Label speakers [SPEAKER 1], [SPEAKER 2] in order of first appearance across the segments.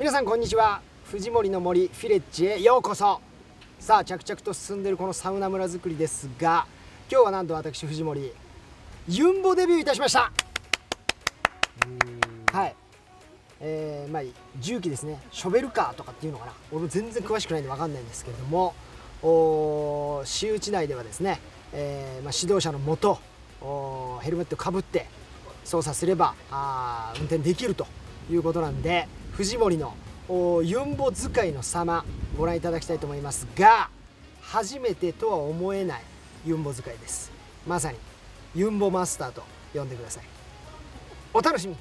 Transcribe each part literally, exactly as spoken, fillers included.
[SPEAKER 1] 皆さんこんにちは。藤森の森フィレッジへようこそ。さあ着々と進んでいるこのサウナ村作りですが、今日はなんと私藤森ユンボデビューいたしました。はい、えー、まあ重機ですね。ショベルカーとかっていうのかな、俺も全然詳しくないんで分かんないんですけれども、お私有地内ではですね、えーまあ、指導者のもとヘルメットかぶって操作すればあ運転できるということなんで、藤森のユンボ使いの様ご覧いただきたいと思いますが、初めてとは思えないユンボ使いです。まさにユンボマスターと呼んでください。お楽しみに。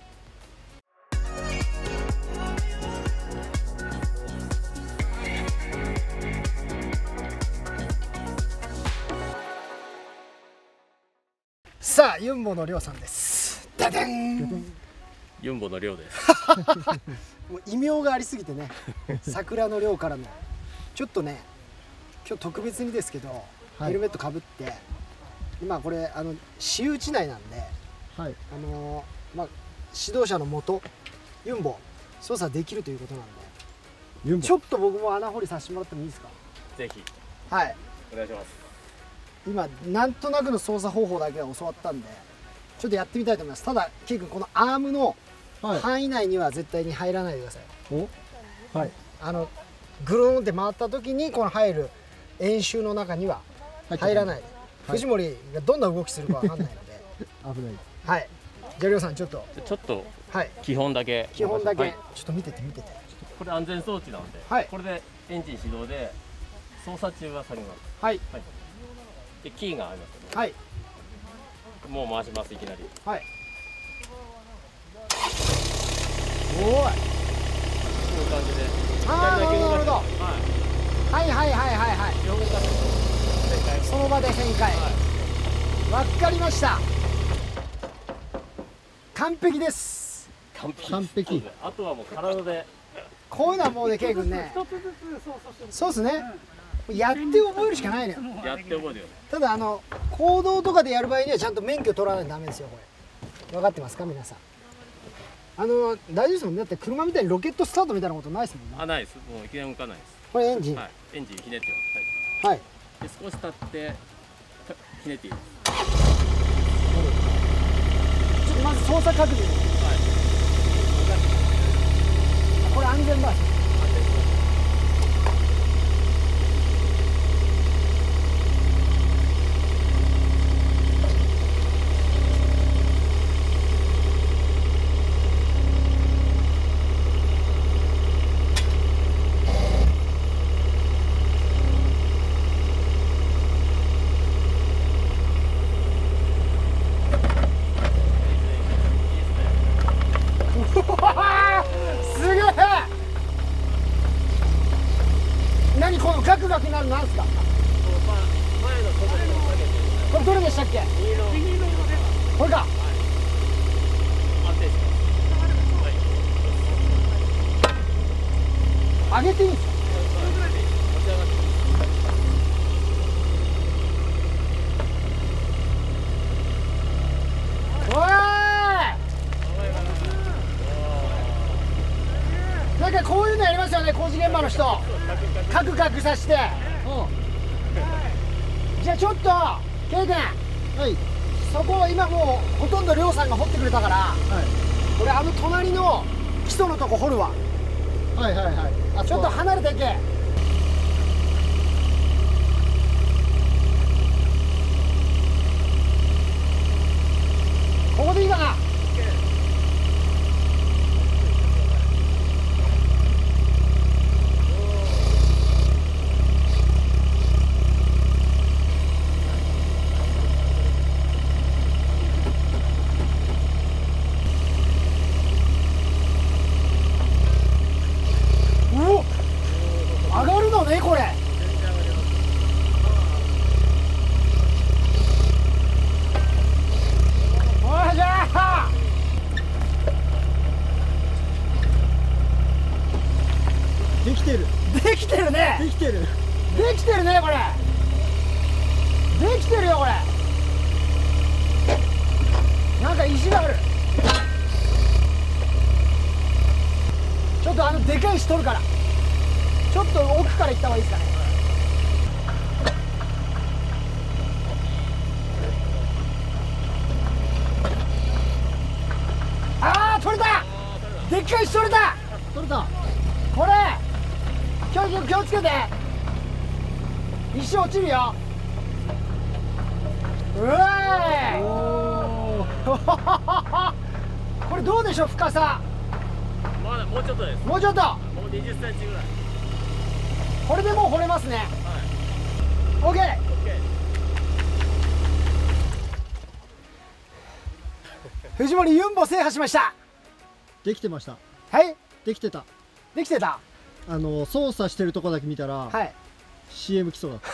[SPEAKER 1] さあユンボのりょうさんです。ダダン
[SPEAKER 2] ユンボのりょうです。
[SPEAKER 1] もう異名がありすぎてね、桜のりょうからのちょっとね、今日特別にですけど、はい、ヘルメットかぶって今これあの私有地内なんで、はい、あのー、まあ指導者のもとユンボ操作できるということなんで、ユンボちょっと僕も穴掘りさせてもらってもいいですか。
[SPEAKER 2] ぜひ
[SPEAKER 1] はい
[SPEAKER 2] お願いします。
[SPEAKER 1] 今なんとなくの操作方法だけは教わったんでちょっとやってみたいと思います。ただケイ君このアームの範囲内には絶対に入らないでください。お、はい、あのぐるんって回った時にこの入る円周の中には入らないで、はい、藤森がどんな動きするかわかんないので危ない。はい、じゃありょうさんちょっと
[SPEAKER 2] ちょっと基本だけ、はい、
[SPEAKER 1] 基本だけ、はい、ちょっと見てて見てて。
[SPEAKER 2] これ安全装置なんで、はい、これでエンジン始動で操作中は下げます。はい、はい、でキーがありますけど、はい、もう回します。いきなり、はい、おい、こういう感じで。ああ、なるほどなるほど。はいはいはいはいはい。
[SPEAKER 1] その場で旋回。わかりました。完璧です。
[SPEAKER 2] 完璧。完璧。あとはもう体で。
[SPEAKER 1] こういうのはもうね、ケイ君ね。そうですね。やって覚えるしかないのよ。
[SPEAKER 2] やって覚えるよね。
[SPEAKER 1] ただあの公道とかでやる場合にはちゃんと免許取らないとダメですよ。これ。分かってますか皆さん。あの大丈夫ですもんね。だって車みたいにロケットスタートみたいなことないですもんね。
[SPEAKER 2] あ、ないです。もういきなり動かないです。
[SPEAKER 1] これエンジン。
[SPEAKER 2] はい、エンジンひねってます。
[SPEAKER 1] はい。はい、
[SPEAKER 2] で少し経ってひねっていいです。
[SPEAKER 1] ちょっとまず操作確認。はい。これ安全バージョン。何このガクガクなるなんすか。これどれでしたっけ。これか。上げていいんですか。おい、なんかこういうのやりますよね、工事現場の人。カクカクさして、じゃあちょっとケイ君、はい、そこ今もうほとんどりょうさんが掘ってくれたから、はい、俺あの隣の基礎のとこ掘るわ。はいはいはい、ちょっと離れていけ。ここでいいかな。上がるのねこれ。おいじゃあできてるできてるねできてるできてるねこれできてるよこれ。なんか石がある。ちょっととあのでかい石取るから、ちょっと奥から行った方がいいですかね。ああ取れた、でっかい石取れた、
[SPEAKER 3] 取れた。
[SPEAKER 1] これ気を気をつけて、石落ちるよ。うえーこれどうでしょう、深さ。
[SPEAKER 2] まだもうちょっとです。
[SPEAKER 1] もうちょっと。
[SPEAKER 2] もうにじゅっセンチぐらい。
[SPEAKER 1] これでもう掘れますね。はい。オッケー。オッケー。藤森ユンボ制覇しました。
[SPEAKER 3] できてました。
[SPEAKER 1] はい。
[SPEAKER 3] できてた。
[SPEAKER 1] できてた。
[SPEAKER 3] あの操作してるとこだけ見たら、はい、シーエム 来そうだった。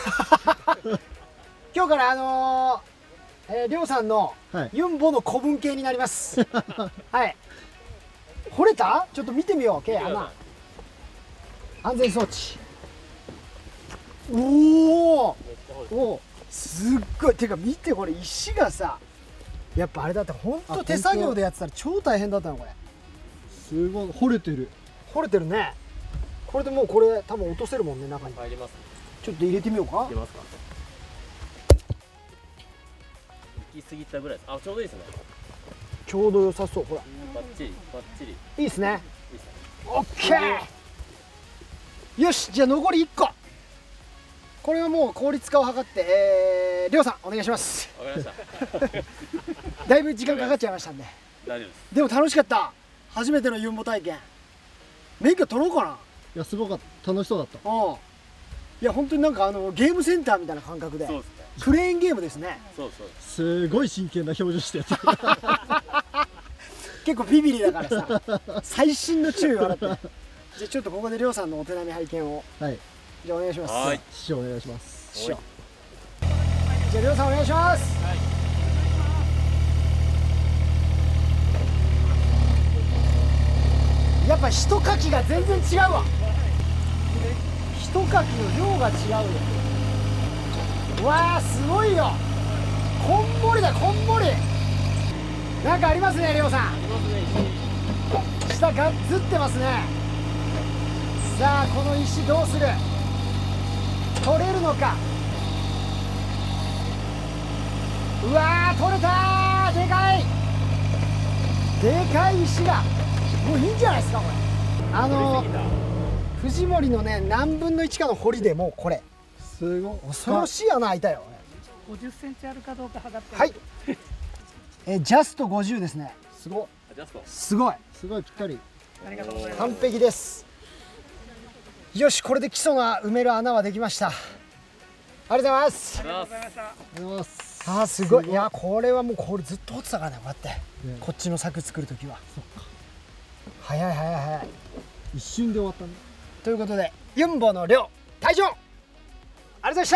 [SPEAKER 1] 今日からあのー、えー、りょうさんのユンボの古文系になります。はい。掘れた？ちょっと見てみよう。K 穴。安全装置。おお。お。すっごい。てか見てこれ石がさ、やっぱあれだって本当手作業でやってたら超大変だったのこれ。
[SPEAKER 3] すごい掘れてる。
[SPEAKER 1] 掘れてるね。これでもうこれ多分落とせるもんね、中に。
[SPEAKER 2] 入ります。
[SPEAKER 1] ちょっと入れてみようか。
[SPEAKER 2] 入れますか。行き過ぎたぐらいです。あ、ちょうどいいですね。
[SPEAKER 1] ちょうど良さそう。ほら。
[SPEAKER 2] バッチリバッチリ。
[SPEAKER 1] いいですね。
[SPEAKER 2] いいですね。
[SPEAKER 1] オッケー。よし、じゃあ残りいっこ。これはもう効率化を図って、えー、りょうさんお願いします。
[SPEAKER 2] わかりました。
[SPEAKER 1] だいぶ時間かかっちゃいましたんで。
[SPEAKER 2] 大丈夫です。
[SPEAKER 1] でも楽しかった。初めてのユンボ体験。免許取ろうかな。
[SPEAKER 3] いやすごかった。楽しそうだった。
[SPEAKER 1] うん。いや本当になんかあのゲームセンターみたいな感覚で。そうですね。クレーンゲームですね。
[SPEAKER 2] そうそう。
[SPEAKER 3] すごい真剣な表情してやってる。
[SPEAKER 1] 結構ビビリだからさ、細心の注意を払って。じゃあちょっとここでりょうさんのお手並み拝見を。はい。じゃあお願いします。
[SPEAKER 3] はい。師匠お願いします。
[SPEAKER 1] 師匠。じゃありょうさんお願いします。はい。やっぱ一かきが全然違うわ。一かきの量が違うよ。わあすごいよ。こんもりだこんもり。なんかありますねりょうさん。下がっつってますね。さあこの石どうする。取れるのか。うわー取れたー。でかいでかい石がもういいんじゃないですかこれ。あの藤森のね何分のいちかの堀でもうこれ
[SPEAKER 3] すごい
[SPEAKER 1] 恐ろしい穴開いたよ。
[SPEAKER 4] ごじゅっセンチあるかどうか測って。
[SPEAKER 1] はい。えジャストごじゅうですね。
[SPEAKER 3] すごい。
[SPEAKER 1] すごい。
[SPEAKER 3] すごいぴったり。
[SPEAKER 4] ありがとうございます。
[SPEAKER 1] 完璧です。よしこれで基礎が埋める穴はできました。ありがとうございます。
[SPEAKER 4] ありがとうございました。
[SPEAKER 3] ありがとうございます。
[SPEAKER 1] あーすごい。いやこれはもうこれずっと掘ってたからねこうやって、ね、こっちの柵作るときは。そっか。早い早い早い。
[SPEAKER 3] 一瞬で終わったね。
[SPEAKER 1] ということでユンボの量退場。ありがとうございました。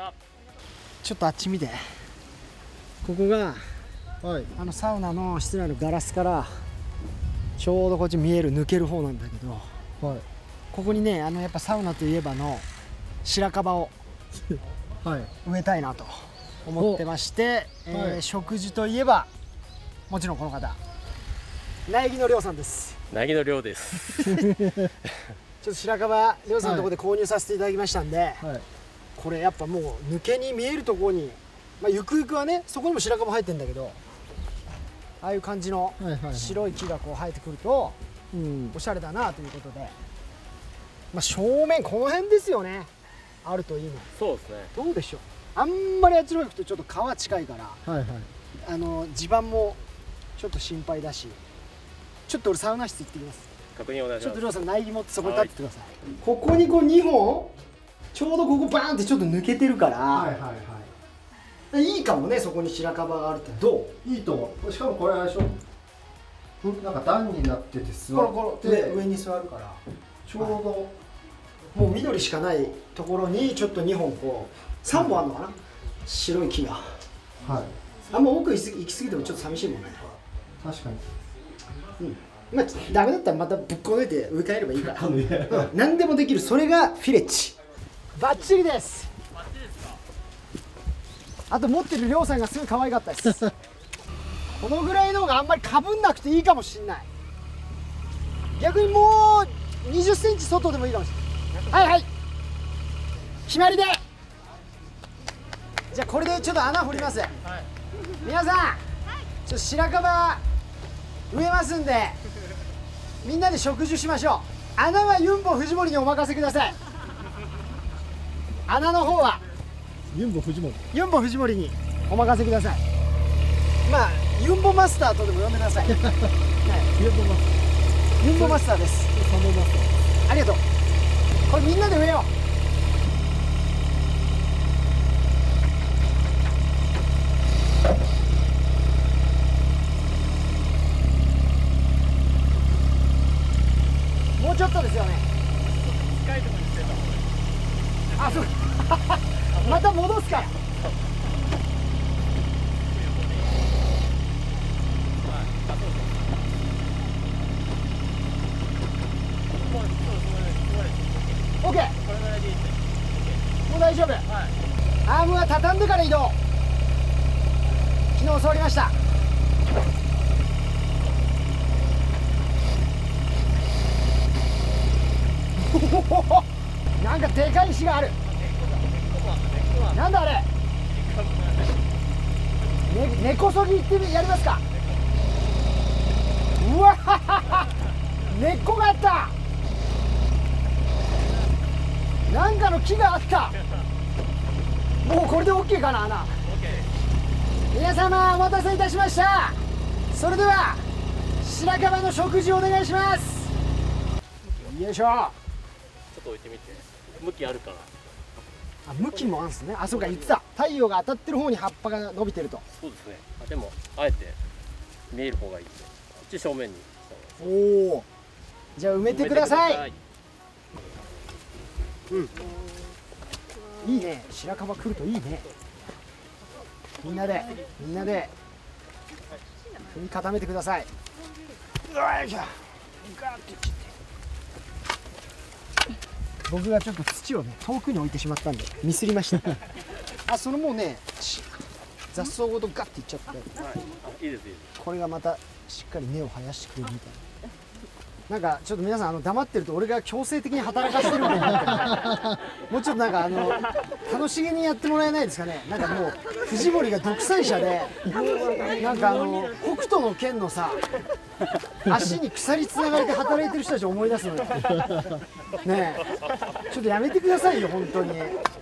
[SPEAKER 1] ちょっとあっち見て。ここが、はい、あのサウナの室内のガラスからちょうどこっち見える抜ける方なんだけど、はい、ここにねあのやっぱサウナといえばの白樺を植えたいなと思ってまして、えーはい、食事といえばもちろんこの方苗木の亮さんです。
[SPEAKER 2] 苗木の亮です。
[SPEAKER 1] ちょっと白樺亮さんのところで購入させていただきましたんで、はい、これやっぱもう抜けに見えるところに、まあ、ゆくゆくはねそこにも白樺生えてんだけど、ああいう感じの白い木がこう生えてくるとおしゃれだなということで、まあ、正面この辺ですよね。あるといいの。
[SPEAKER 2] そうですね。
[SPEAKER 1] どうでしょう。あんまりあっちの方行くとちょっと川近いから、はいはい、あの地盤もちょっと心配だし、ちょっと俺サウナ室行ってきます。
[SPEAKER 2] 確認お願いします。
[SPEAKER 1] ちょっとりょうさん苗木持ってそこに立っててください。ここにこうにほんちょうどここバーンってちょっと抜けてるから、はいはいはい、いいかもね。そこに白樺があるってどう？
[SPEAKER 3] いいと思う。しかもこれあれでしょ、なんか段になってて座って
[SPEAKER 1] 上, 上に座るから
[SPEAKER 3] ちょうど、はい、
[SPEAKER 1] もう緑しかないところにちょっとにほんこうさんぼんあるのかな、白い木が。はい。あんま奥行き過ぎてもちょっと寂しいもんね。
[SPEAKER 3] 確かに。
[SPEAKER 1] うん。まあダメだったらまたぶっこ抜いて植え替えればいいから。うん、何でもできる。それがフィレッチ。バッチリです。バッチリですか。あと持ってるりょうさんがすごい可愛かったです。このぐらいの方があんまりかぶんなくていいかもしんない。逆にもうち外でもいいかもしれない。はいはい、決まりで。じゃあこれでちょっと穴掘ります、はい、皆さん、はい、ちょっと白樺植えますんでみんなで植樹しましょう。穴はユンボ藤森にお任せください。穴の方は
[SPEAKER 3] ユンボ藤森
[SPEAKER 1] ユンボ藤森にお任せください。まあユンボマスターとでも呼んでください、はい、
[SPEAKER 3] ユンボマスター
[SPEAKER 1] ユンボマスターです。
[SPEAKER 3] サンボマスター、
[SPEAKER 1] ありがとう。これみんなで植えよう。もうちょっとですよね。
[SPEAKER 2] 近いところにしてた。
[SPEAKER 1] あ、そうまた戻すから。オッケー。もう大丈夫。アームは畳んでから移動。昨日教わりました。なんかでかい石がある。なんだあれ。ね、根こそぎ行ってみやりますか。うわ根っこがあった。なんかの木があった。もうこれで OK かな。穴。皆様お待たせいたしました。それでは白樺の植樹お願いします。よいしょ。
[SPEAKER 2] ちょっと置いてみて。向きあるから。
[SPEAKER 1] あ、向きもあるんですね。あ、そうか、言ってた。太陽が当たってる方に葉っぱが伸びてると。
[SPEAKER 2] そうですね。あ、でもあえて見える方がいい。こっち正面に。
[SPEAKER 1] おお。じゃあ埋めてください。うん。いいね。白樺来るといいね。みんなで、みんなで踏み固めてください。よいしょ。ガーッといっちゃって。僕がちょっと土をね遠くに置いてしまったんでミスりましたあ、そのもうね雑草ごとガッていっちゃって、はい、
[SPEAKER 2] いいですいいです。
[SPEAKER 1] これがまたしっかり根を生やしてくれるみたいな。なんかちょっと皆さんあの黙ってると俺が強制的に働かせてるみたいになってるもうちょっとなんかあの楽しげにやってもらえないですかね。なんかもう藤森が独裁者でなんかあの北斗の拳のさ足に鎖つながれて働いてる人たちを思い出すのよねえ、ちょっとやめてくださいよ本当に。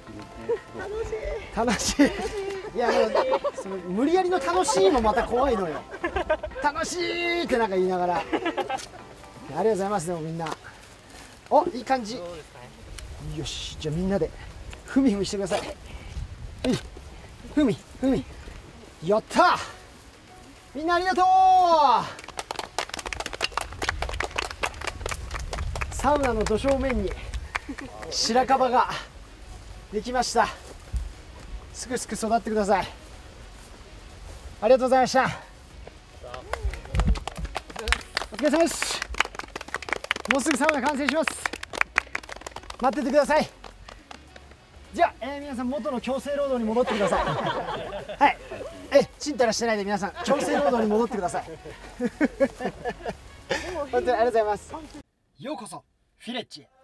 [SPEAKER 1] 楽しい。いや、あのその無理やりの楽しいもまた怖いのよ。楽しいってなんか言いながら。ありがとうございます。でもみんなお、いい感じ。よし、じゃあみんなでふみふみしてください。はい、ふみふみ。やった、みんなありがとう。サウナの土正面に白樺ができました。すくすく育ってください。ありがとうございました。お疲れ様です。もうすぐサウナ完成します。待っててください。じゃあ、えー、皆さん元の強制労働に戻ってくださいはい、えちんたらしてないで皆さん強制労働に戻ってください本当にありがとうございます。ようこそフィレッジへ。